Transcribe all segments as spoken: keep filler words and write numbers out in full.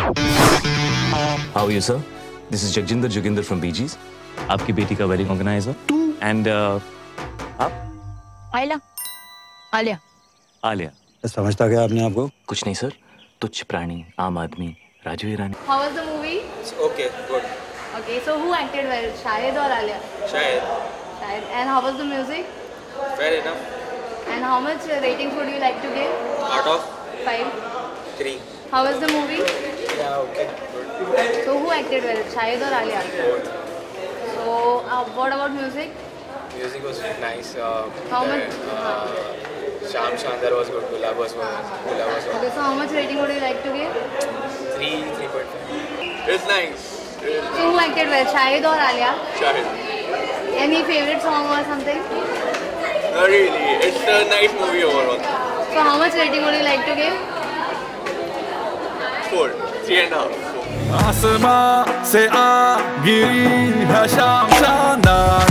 How are you, sir? This is Jaginder Joginder from Bee Gees. आपकी बेटी का wedding organizer. And uh, आप? आलिया. आलिया. आलिया. समझता क्या आपने आपको? कुछ नहीं सर. तुच्छ प्राणी, आम आदमी, राजू ईरानी. How was the movie? It's okay, good. Okay, so who acted well, Shahid or Alia? Shahid. Shahid. And how was the music? Fair enough. And how much ratings would you like to give? Out of? Five. Three. How was the movie? Yeah, okay, good. So who acted well, Shahid or Alia? Good. So uh, what about music? Music was nice. Uh, How the, much? Uh, Sham Chandar was good. Gulab was good. Gulab was good. Okay, so how much rating would you like to give? Three, three point five. It's nice. It's So who acted well, Shahid or Alia? Shahid. Any favorite song or something? Not really. It's a nice movie overall. So how much rating would you like to give? Four. Three and a half. आसमां से आ गिरी है शाम शानदार.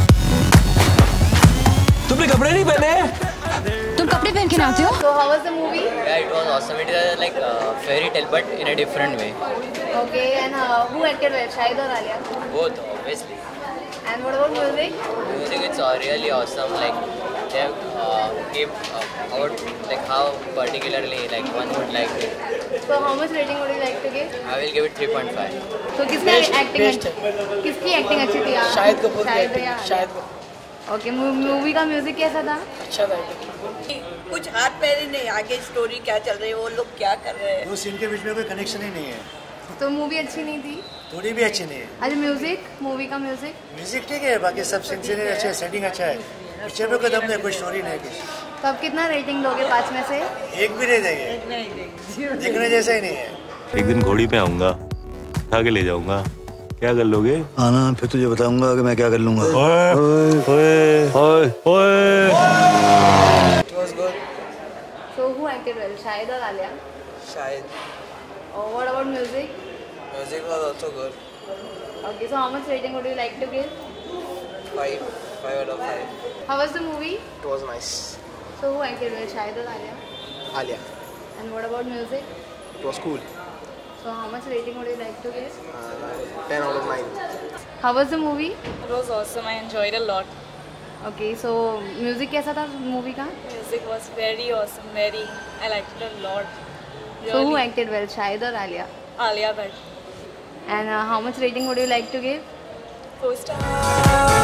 तुमने कपड़े नहीं पहने? तुम कपड़े पहन के आते हो? So how was the movie? Yeah, it was awesome. It is like a fairy tale, but in a different way. Okay, and uh, who acted well, Shahid or Alia? Both, obviously. And what about music? Music is uh, really awesome. Like they have uh, give uh, out like how particularly like one would like it. So how much rating would you like to give? I will give it three point five. So किसकी acting अच्छी? किसकी acting अच्छी थी यार? शाहिद कपूर की Shahid acting, या Shahid Kapoor. Okay, movie का music कैसा था? अच्छा था. कुछ हाथ पैर ही नहीं, आगे स्टोरी क्या चल रही है, वो लोग क्या कर रहे हैं, दो सीन के बीच में कोई कनेक्शन ही नहीं है. तो मूवी अच्छी नहीं थी? थोड़ी भी अच्छी नहीं है. अच्छा म्यूजिक, मूवी का म्यूजिक? म्यूजिक ठीक है, बाकी सब सीन सीन अच्छे, सेटिंग अच्छा है. पिक्चर में कोई दम नहीं, कोई स्टोरी नहीं कुछ. तो आप कितना रेटिंग दोगे पाँच में से? एक भी नहीं देंगे. देखने जैसा ही नहीं है. एक दिन घोड़ी पे आऊंगा, उठा के ले जाऊंगा. क्या कर लोगे? आना, फिर तुझे बताऊंगा कि मैं क्या कर लूंगा. ओए ओए ओए ओए. It was good. So who acted well, Shahid or Alia? Shahid. Oh, what about music? Music was also good. Okay, so how much rating would you like to give? Five, five out of five. How was the movie? It was nice. So who acted well, Shahid or Alia? Alia. And what about music? It was cool. So how much rating would you like to give? Uh, ten out of nine. How was the movie? It was awesome. I enjoyed a lot. Okay, so music कैसा था movie का? Music was very awesome. Very. I liked it a lot. So who acted well, Shahid or Alia? Alia Bhatt. And uh, how much rating would you like to give? Four star.